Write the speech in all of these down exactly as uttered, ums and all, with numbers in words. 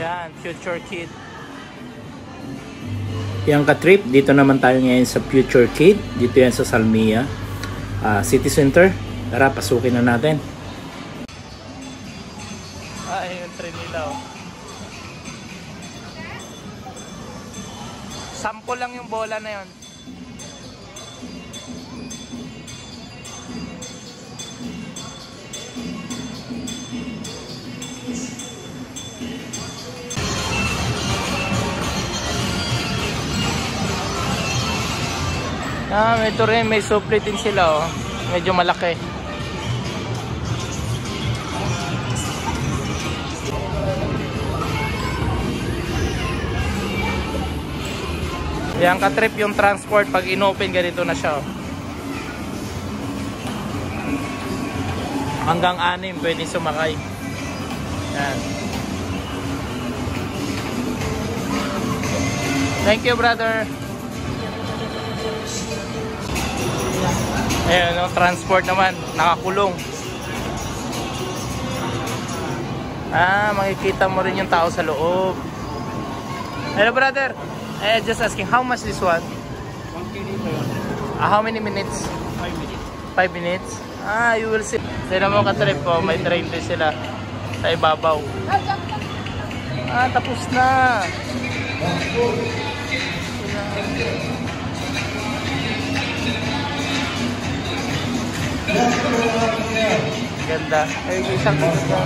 Yan, Future Kid. Yan ka-trip, dito naman tayo ngayon sa Future Kid. Dito yan sa Salmia uh, City Center. Tara, pasukin na natin. Ah, yung train nila oh. Sampo lang yung bola na yun. Ah, ito rin, may supli din sila oh. Medyo malaki. Yan ka-trip yung transport pag inopen ganito na siya oh. Hanggang anim pwede sumakay. Yan. Thank you, brother. Ayan, no, transport naman, nakakulong. Ah, makikita mo rin yung tao sa loob. Hello, brother. Eh, just asking, how much this one? one K dito yun. Ah, how many minutes? five minutes. five minutes? Ah, you will see. Sila mo ka-trip po, may train din sila sa ibabaw. Ah, tapos na. Ganda. Ay, isang ganda.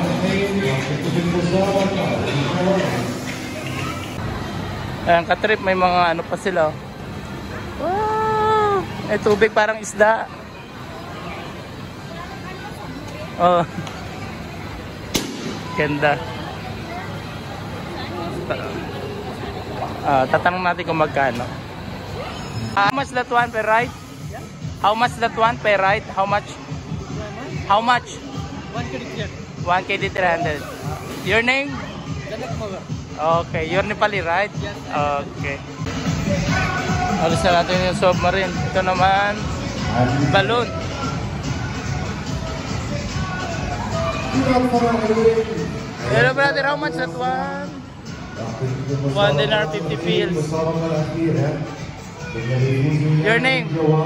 Ayan, ka-trip, may mga ano pa sila. Wow! May tubig parang isda. Oh. Ganda. Uh, tatanong natin kung magkano. How much that one per ride? How much that one per ride? How much? How much? one K three hundred. Your name? Okay, you're Nepali, right? Okay. Alis na natin yung submarine. Ito naman, balloon. Hello brother, how much that one? one dinar fifty pills. Your name?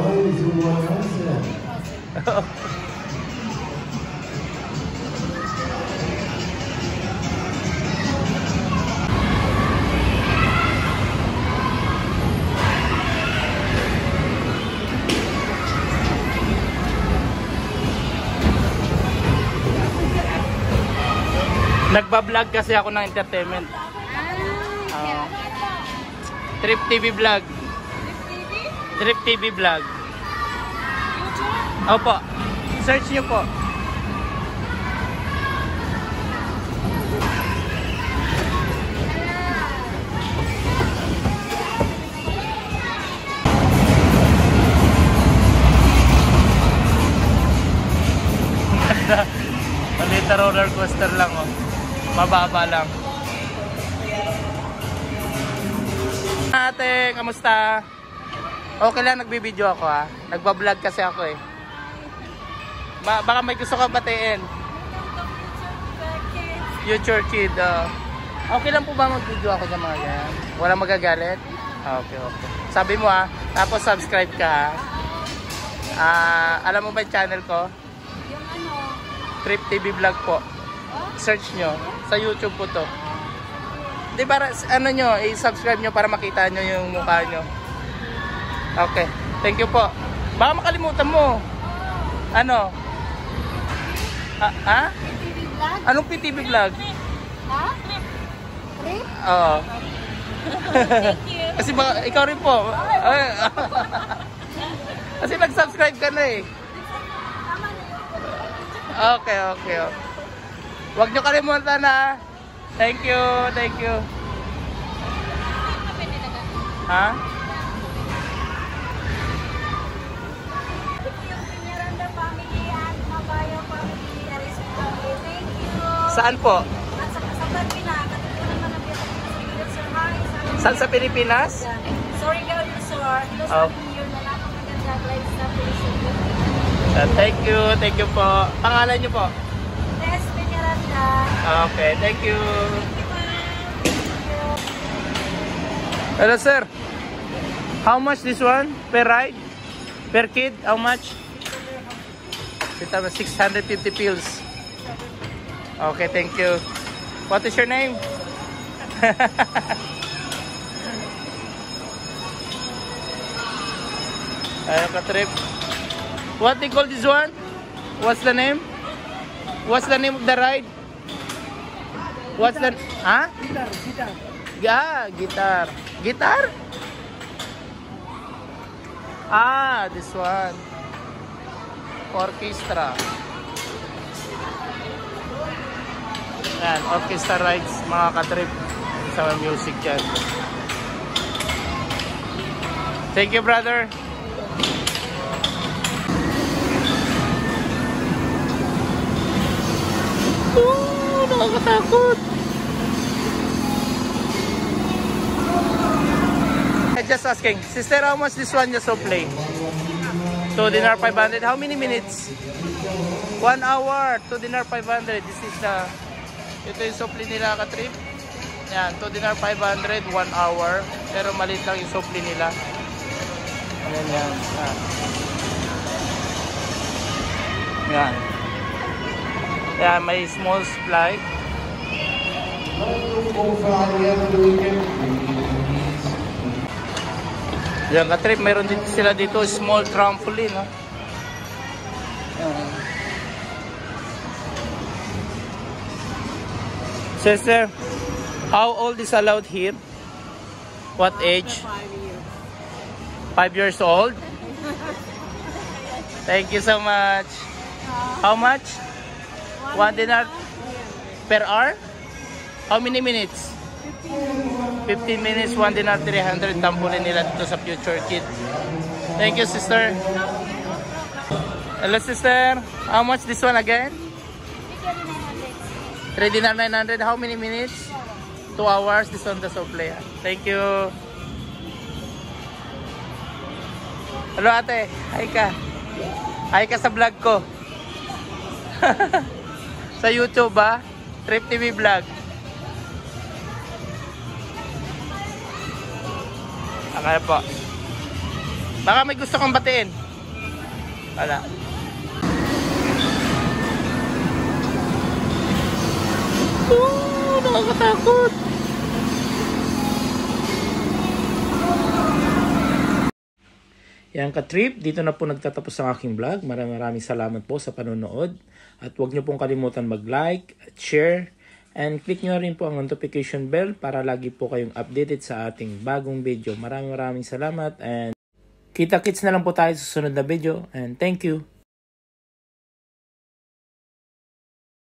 Nagba-vlog kasi ako ng entertainment. Uh, Trip T V vlog. Trip T V vlog. Opo. Search nyo po. Malita roller coaster lang oh. Mababa lang. Ate, kamusta? Okay lang, nagbibideo ako ha. Nagbablog kasi ako eh. Ba baka may gusto ka batiin. Future Kid. Uh, okay lang po ba mag-video ako sa mga yan? Walang magagalit? Okay, okay. Sabi mo ha. Tapos subscribe ka ha. Uh, alam mo ba yung channel ko? Yung ano? Trip T V vlog po. Search nyo. Sa YouTube po to. Di para ano nyo, i-subscribe nyo para makita nyo yung mukha nyo. Okay. Thank you po. Baka makalimutan mo. Ano? Ha? ha? P T V vlog? Anong P T V vlog? Ha? Trip? Oo. Thank you. Kasi ba, ikaw rin po. Kasi nag-subscribe ka na eh. Okay, okay, okay. Huwag nyo kalimutan na. Thank you, thank you. Ha? Saan po? Saan sa Pilipinas? Sorry, girl, sir. Oh. Uh, thank you, thank you po. Pangalan nyo po? Tess Peñaranda. Okay, thank you. Hello, sir. How much this one per ride? Per kid? How much? six hundred fifty pills. Okay, thank you. What is your name? Ayun ka trip. What they call this one? What's the name? What's the name of the ride? What's the... Huh? Guitar, guitar. Yeah, guitar. Guitar? Ah, this one. Orchestra. Yan, orchestra rides, mga katrip. Sa music yan. Thank you, brother. Oh, nakakatakot. I just asking, sister, how much this one just to play? Two dinar five hundred. How many minutes? One hour. Two dinar five hundred. This is the, ito yung supli nila ka-trip. Yan, two dinar five hundred, one hour. Pero maliit lang yung supli nila. Yan, yan. Yan. Yan. Yan, may small supply. Yan ka-trip, meron dito sila dito small trampoline, no? Yan. Sister, how old is allowed here? What age? Five years. Five years old? Thank you so much. How much? One dinar per hour? How many minutes? fifteen minutes, one dinar, three hundred. Tambulin nila dito sa Future Kid. Thank you, sister. Hello, sister. How much this one again? three dinar, nine hundred. How many minutes? two hours. This one the supply. Thank you. Hello, ate. Hi ka. Hi ka sa vlog ko. Sa YouTube, ha? Trip T V vlog. Okay po. Baka may gusto kong batiin. Wala. Oh, nakakatakot. Yan ka-trip, dito na po nagtatapos ang aking vlog. Maraming maraming salamat po sa panonood. At huwag niyo pong kalimutan mag-like, at share, and click nyo rin po ang notification bell para lagi po kayong updated sa ating bagong video. Maraming maraming salamat and kita-kits na lang po tayo sa susunod na video and thank you.